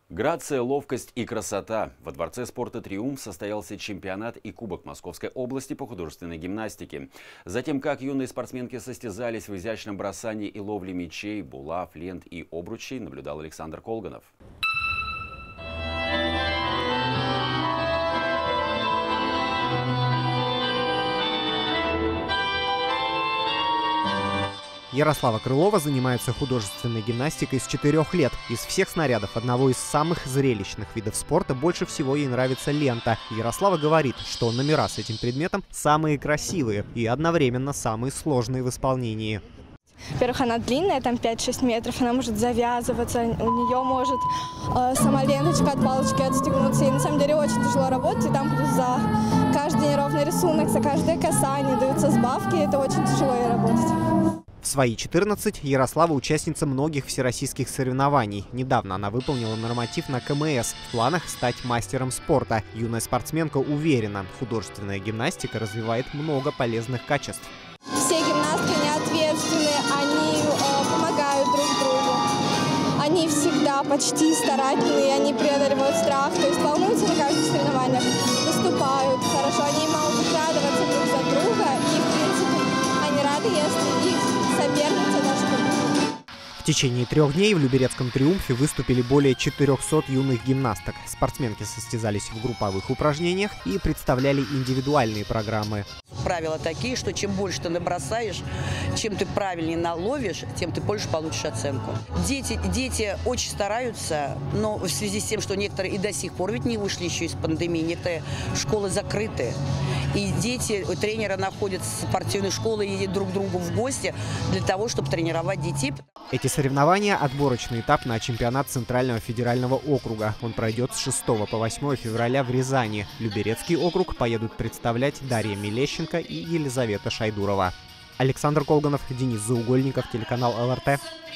Грация, ловкость и красота. Во Дворце спорта «Триумф» состоялся чемпионат и Кубок Московской области по художественной гимнастике. Затем, как юные спортсменки состязались в изящном бросании и ловле мячей, булав, лент и обручей, наблюдал Александр Колганов. Ярослава Крылова занимается художественной гимнастикой с 4 лет. Из всех снарядов одного из самых зрелищных видов спорта больше всего ей нравится лента. Ярослава говорит, что номера с этим предметом самые красивые и одновременно самые сложные в исполнении. Во-первых, она длинная, там 5-6 метров, она может завязываться, у нее может сама ленточка от палочки отстегнуться. И на самом деле очень тяжело работать, и там плюс за каждый неровный рисунок, за каждое касание даются сбавки, это очень тяжело ей работать. В свои 14 Ярослава участница многих всероссийских соревнований. Недавно она выполнила норматив на КМС. В планах стать мастером спорта. Юная спортсменка уверена, художественная гимнастика развивает много полезных качеств. Все гимнастки не ответственны, они помогают друг другу. Они всегда почти старательные, они преодолевают страх, то есть волнуются на каждых соревнованиях, выступают хорошо, они могут радоваться друг за друга и, в принципе, они рады, если их соперница даже победит. В течение 3 дней в Люберецком «Триумфе» выступили более 400 юных гимнасток. Спортсменки состязались в групповых упражнениях и представляли индивидуальные программы. Правила такие, что чем больше ты набросаешь, чем ты правильнее наловишь, тем ты больше получишь оценку. Дети очень стараются, но в связи с тем, что некоторые и до сих пор ведь не вышли еще из пандемии, некоторые школы закрыты. И дети, тренеры находят спортивные школы и едут друг к другу в гости для того, чтобы тренировать детей. Эти соревнования – отборочный этап на чемпионат Центрального федерального округа. Он пройдет с 6 по 8 февраля в Рязани. Люберецкий округ поедут представлять Дарья Мелещенко и Елизавета Шайдурова. Александр Колганов, Денис Заугольников, телеканал ЛРТ.